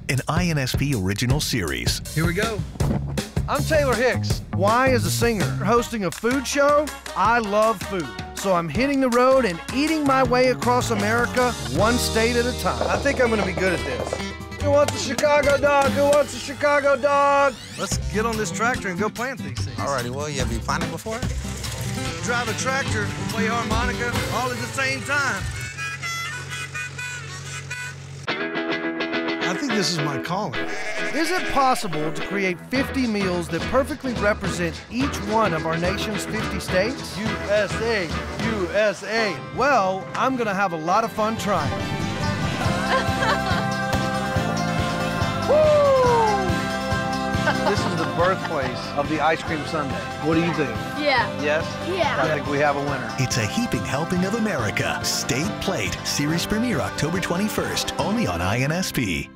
an INSP original series. Here we go. I'm Taylor Hicks. Why, as a singer hosting a food show, I love food. So I'm hitting the road and eating my way across America, one state at a time. I think I'm gonna be good at this. Who wants a Chicago dog? Who wants a Chicago dog? Let's get on this tractor and go plant these things. Alrighty, well, you ever planted before? Drive a tractor, play harmonica, all at the same time. I think this is my calling. Is it possible to create 50 meals that perfectly represent each one of our nation's 50 states? USA, USA. Well, I'm gonna have a lot of fun trying. Woo! This is the birthplace of the ice cream sundae. What do you think? Yeah. Yes? Yeah. I think we have a winner. It's a heaping helping of America. State Plate. Series premiere October 21st, only on INSP.